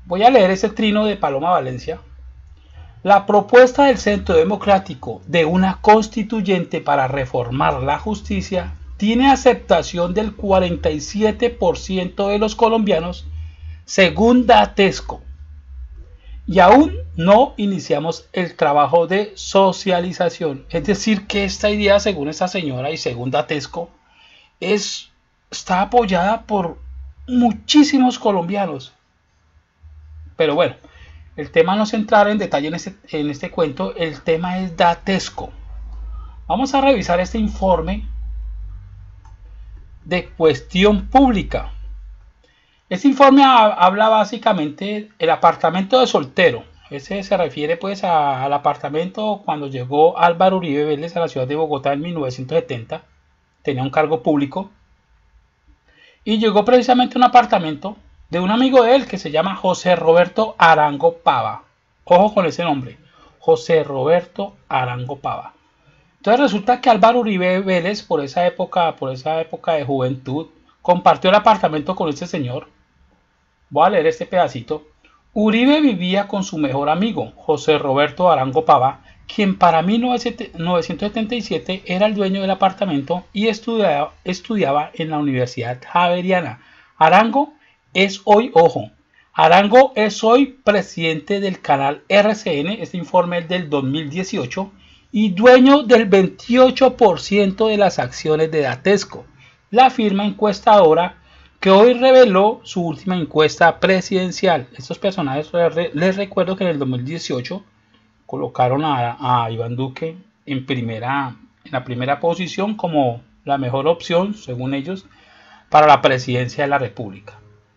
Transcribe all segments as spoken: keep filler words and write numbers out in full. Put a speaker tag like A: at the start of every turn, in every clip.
A: Voy a leer ese trino de Paloma Valencia. La propuesta del Centro Democrático de una constituyente para reformar la justicia tiene aceptación del cuarenta y siete por ciento de los colombianos, según Datesco. Y aún no iniciamos el trabajo de socialización. Es decir, que esta idea, según esta señora y según Datesco, es, está apoyada por muchísimos colombianos. Pero bueno, el tema no es entrar en detalle en este, en este cuento, el tema es Datesco. Vamos a revisar este informe de cuestión pública. Este informe habla básicamente del apartamento de soltero. Ese se refiere pues a, al apartamento cuando llegó Álvaro Uribe Vélez a la ciudad de Bogotá en mil novecientos setenta. Tenía un cargo público. Y llegó precisamente a un apartamento de un amigo de él que se llama José Roberto Arango Pava. Ojo con ese nombre, José Roberto Arango Pava. Entonces resulta que Álvaro Uribe Vélez, por esa época, por esa época de juventud, compartió el apartamento con este señor. Voy a leer este pedacito. Uribe vivía con su mejor amigo, José Roberto Arango Pava, quien para mil novecientos setenta y siete era el dueño del apartamento y estudiaba, estudiaba en la Universidad Javeriana. Arango es hoy, ojo, Arango es hoy presidente del canal R C N, este informe es del dos mil dieciocho, y dueño del veintiocho por ciento de las acciones de Datesco, la firma encuestadora que hoy reveló su última encuesta presidencial. Estos personajes, les recuerdo que en el dos mil dieciocho colocaron a, a Iván Duque en, primera, en la primera posición como la mejor opción, según ellos, para la presidencia de la República.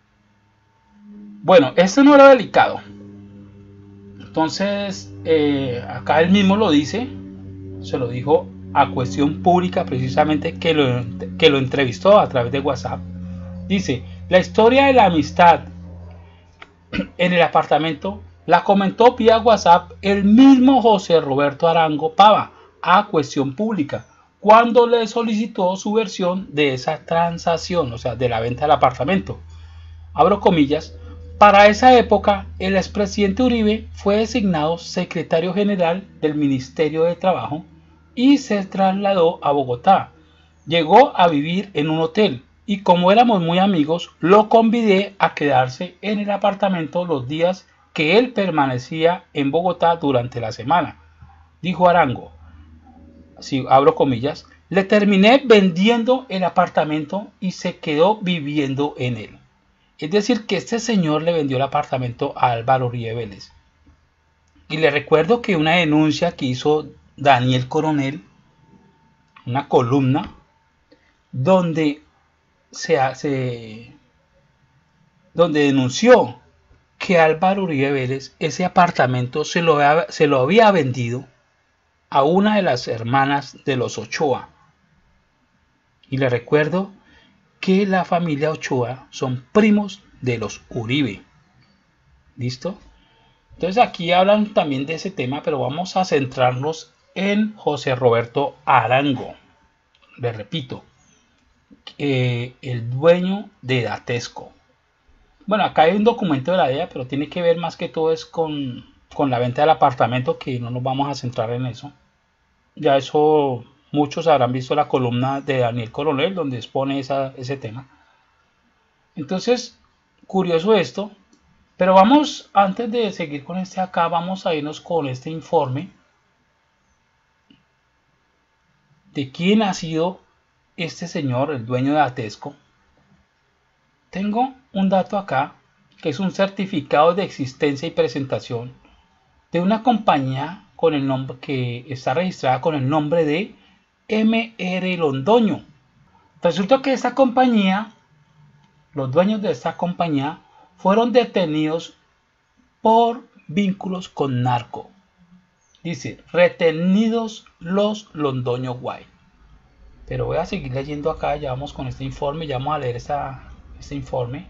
A: Bueno, esto no era delicado. Entonces, eh, acá él mismo lo dice, se lo dijo a Cuestión Pública, precisamente que lo, que lo entrevistó a través de WhatsApp. Dice, la historia de la amistad en el apartamento la comentó vía WhatsApp el mismo José Roberto Arango Pava a Cuestión Pública cuando le solicitó su versión de esa transacción, o sea, de la venta del apartamento. Abro comillas. Para esa época, el expresidente Uribe fue designado secretario general del Ministerio de Trabajo y se trasladó a Bogotá. Llegó a vivir en un hotel y como éramos muy amigos, lo convidé a quedarse en el apartamento los días que él permanecía en Bogotá durante la semana. Dijo Arango, si abro comillas, le terminé vendiendo el apartamento y se quedó viviendo en él. Es decir, que este señor le vendió el apartamento a Álvaro Uribe Vélez. Y le recuerdo que una denuncia que hizo Daniel Coronel, una columna, donde se hace, donde denunció que Álvaro Uribe Vélez ese apartamento se lo, había, se lo había vendido a una de las hermanas de los Ochoa. Y le recuerdo que la familia Ochoa son primos de los Uribe. ¿Listo? Entonces aquí hablan también de ese tema, pero vamos a centrarnos en José Roberto Arango. Le repito, eh, el dueño de Datesco. Bueno, acá hay un documento de la D E A, pero tiene que ver más que todo es con, con la venta del apartamento, que no nos vamos a centrar en eso. Ya eso... Muchos habrán visto la columna de Daniel Coronel donde expone esa, ese tema. Entonces, curioso esto. Pero vamos, antes de seguir con este acá, vamos a irnos con este informe de quién ha sido este señor, el dueño de Datesco. Tengo un dato acá, que es un certificado de existencia y presentación de una compañía con el nombre que está registrada con el nombre de M R Londoño. Resulta que esta compañía, los dueños de esta compañía, fueron detenidos por vínculos con narco. Dice, retenidos los Londoño Guay. Pero voy a seguir leyendo acá, ya vamos con este informe, ya vamos a leer esta, este informe.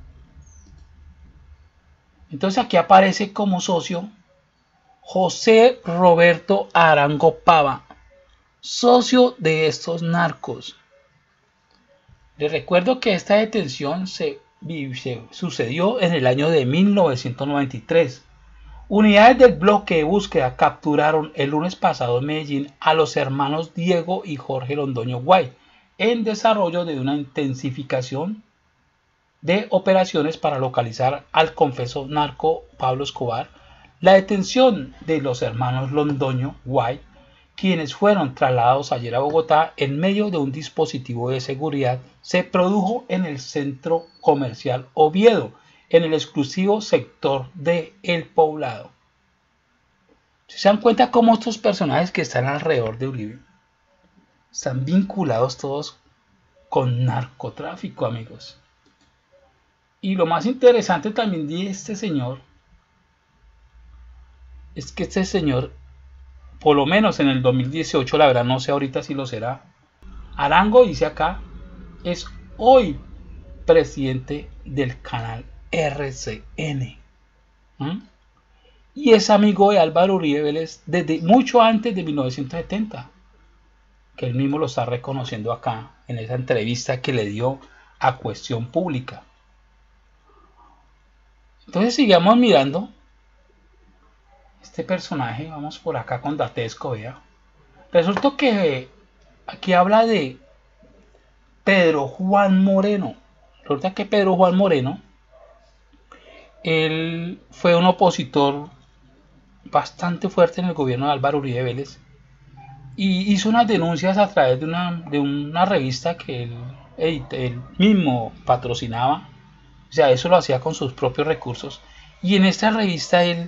A: Entonces aquí aparece como socio José Roberto Arango Pava, socio de estos narcos. Les recuerdo que esta detención se sucedió en el año de mil novecientos noventa y tres. Unidades del bloque de búsqueda capturaron el lunes pasado en Medellín a los hermanos Diego y Jorge Londoño Guay, en desarrollo de una intensificación de operaciones para localizar al confeso narco Pablo Escobar. La detención de los hermanos Londoño Guay, quienes fueron trasladados ayer a Bogotá en medio de un dispositivo de seguridad, se produjo en el centro comercial Oviedo, en el exclusivo sector de El Poblado. ¿Se dan cuenta cómo estos personajes que están alrededor de Uribe están vinculados todos con narcotráfico, amigos? Y lo más interesante también de este señor es que este señor, por lo menos en el dos mil dieciocho, la verdad no sé ahorita si lo será, Arango dice acá, es hoy presidente del canal R C N. ¿Mm? Y es amigo de Álvaro Uribe Vélez desde mucho antes de mil novecientos setenta, que él mismo lo está reconociendo acá en esa entrevista que le dio a Cuestión Pública. Entonces sigamos mirando este personaje. Vamos por acá con Datesco, vea. Resulta que aquí habla de Pedro Juan Moreno. Resulta que Pedro Juan Moreno, él fue un opositor bastante fuerte en el gobierno de Álvaro Uribe Vélez y hizo unas denuncias a través de una, de una revista que él, él, él mismo patrocinaba. O sea, eso lo hacía con sus propios recursos. Y en esta revista él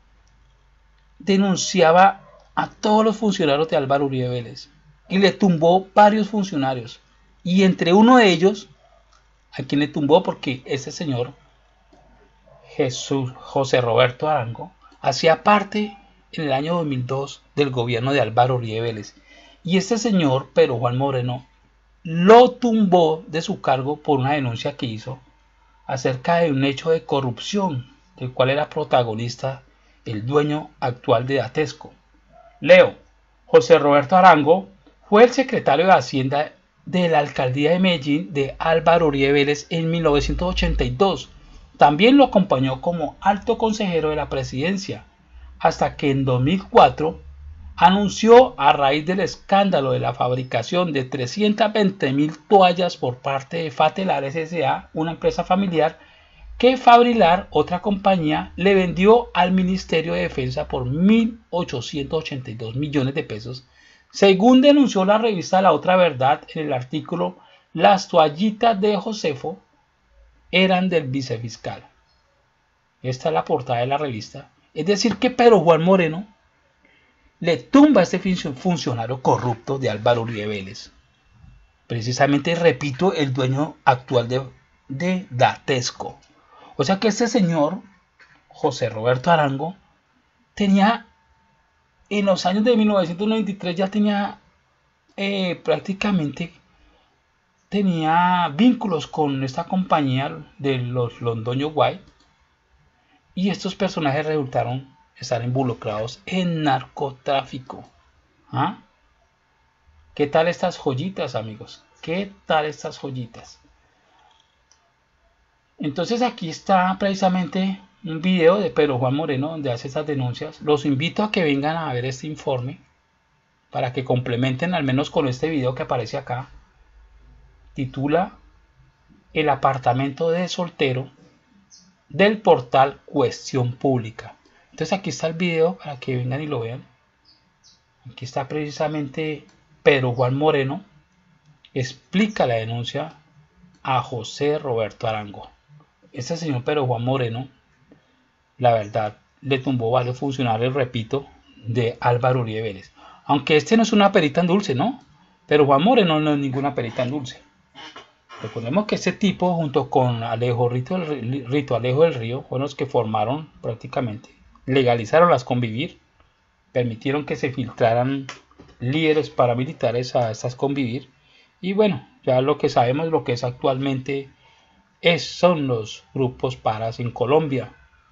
A: denunciaba a todos los funcionarios de Álvaro Uribe Vélez y le tumbó varios funcionarios. Y entre uno de ellos, a quien le tumbó porque ese señor, Jesús José Roberto Arango, hacía parte en el año dos mil dos del gobierno de Álvaro Uribe Vélez. Y este señor, Pedro Juan Moreno, lo tumbó de su cargo por una denuncia que hizo acerca de un hecho de corrupción del cual era protagonista el dueño actual de Datesco. Leo, José Roberto Arango fue el secretario de Hacienda de la alcaldía de Medellín de Álvaro Uribe Vélez en mil novecientos ochenta y dos. También lo acompañó como alto consejero de la presidencia, hasta que en dos mil cuatro anunció, a raíz del escándalo de la fabricación de trescientas veinte mil toallas por parte de Fatelar S A, una empresa familiar, que Fabrilar, otra compañía, le vendió al Ministerio de Defensa por mil ochocientos ochenta y dos millones de pesos, según denunció la revista La Otra Verdad en el artículo Las toallitas de Josefo eran del vicefiscal. Esta es la portada de la revista. Es decir, que Pedro Juan Moreno le tumba a este funcionario corrupto de Álvaro Uribe Vélez. Precisamente, repito, el dueño actual de, de Datesco. O sea que este señor, José Roberto Arango, tenía, en los años de mil novecientos noventa y tres, ya tenía eh, prácticamente, tenía vínculos con esta compañía de los Londoño Guay. Y estos personajes resultaron estar involucrados en narcotráfico. ¿Ah? ¿Qué tal estas joyitas, amigos? ¿Qué tal estas joyitas? Entonces aquí está precisamente un video de Pedro Juan Moreno donde hace estas denuncias. Los invito a que vengan a ver este informe para que complementen al menos con este video que aparece acá. Titula El apartamento de soltero, del portal Cuestión Pública. Entonces aquí está el video para que vengan y lo vean. Aquí está precisamente Pedro Juan Moreno explica la denuncia a José Roberto Arango. Este señor Pedro Juan Moreno, la verdad, le tumbó varios funcionarios, repito, de Álvaro Uribe Vélez. Aunque este no es una perita en dulce, ¿no? Pero Juan Moreno no es ninguna perita en dulce. Recordemos que este tipo, junto con Alejo Rito, Rito Alejo del Río, fueron los que formaron prácticamente, legalizaron las convivir, permitieron que se filtraran líderes paramilitares a estas convivir. Y bueno, ya lo que sabemos, lo que es actualmente, es, son los grupos paras en Colombia.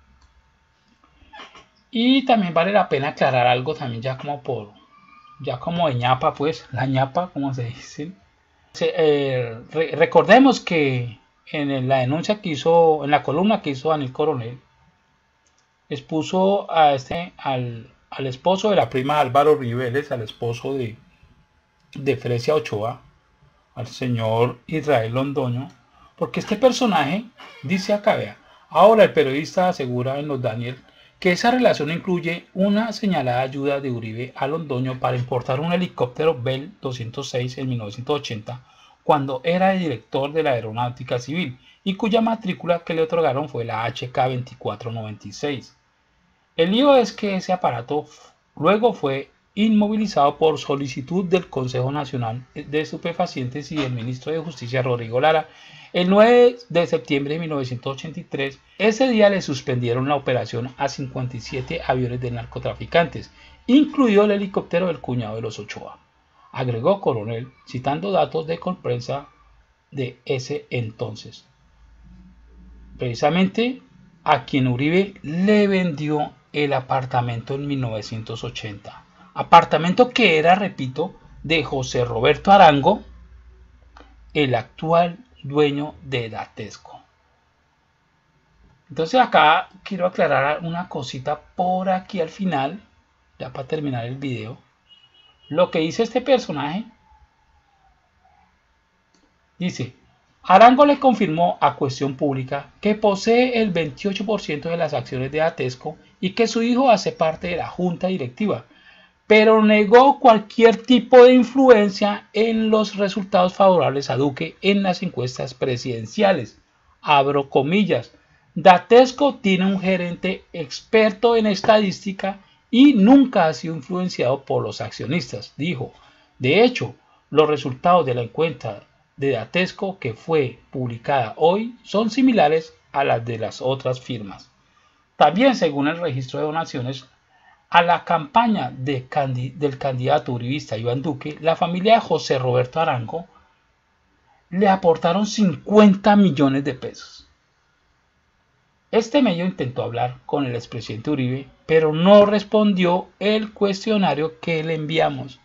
A: Y también vale la pena aclarar algo también ya como por, ya como de ñapa, pues, la ñapa, como se dice. Eh, re recordemos que en la denuncia que hizo, en la columna que hizo Daniel Coronel, expuso a este, al, al esposo de la prima Álvaro Riveles, al esposo de, de Fresia Ochoa, al señor Israel Londoño, porque este personaje dice acá, vea, ahora el periodista asegura en los Daniel que esa relación incluye una señalada ayuda de Uribe a Londoño para importar un helicóptero Bell doscientos seis en mil novecientos ochenta, cuando era el director de la Aeronáutica Civil, y cuya matrícula que le otorgaron fue la H K veinticuatro noventa y seis. El lío es que ese aparato luego fue inmovilizado por solicitud del Consejo Nacional de Estupefacientes y del ministro de Justicia Rodrigo Lara el nueve de septiembre de mil novecientos ochenta y tres. Ese día le suspendieron la operación a cincuenta y siete aviones de narcotraficantes, incluido el helicóptero del cuñado de los Ochoa, agregó Coronel, citando datos de Colprensa de ese entonces. Precisamente a quien Uribe le vendió el apartamento en mil novecientos ochenta. Apartamento que era, repito, de José Roberto Arango, el actual dueño de Datesco. Entonces acá quiero aclarar una cosita por aquí al final, ya para terminar el video. Lo que dice este personaje, dice, Arango le confirmó a Cuestión Pública que posee el veintiocho por ciento de las acciones de Datesco y que su hijo hace parte de la junta directiva, pero negó cualquier tipo de influencia en los resultados favorables a Duque en las encuestas presidenciales. Abro comillas, Datesco tiene un gerente experto en estadística y nunca ha sido influenciado por los accionistas, dijo. De hecho, los resultados de la encuesta de Datesco que fue publicada hoy son similares a las de las otras firmas. También, según el registro de donaciones a la campaña de candi del candidato uribista Iván Duque, la familia de José Roberto Arango le aportaron cincuenta millones de pesos. Este medio intentó hablar con el expresidente Uribe, pero no respondió el cuestionario que le enviamos.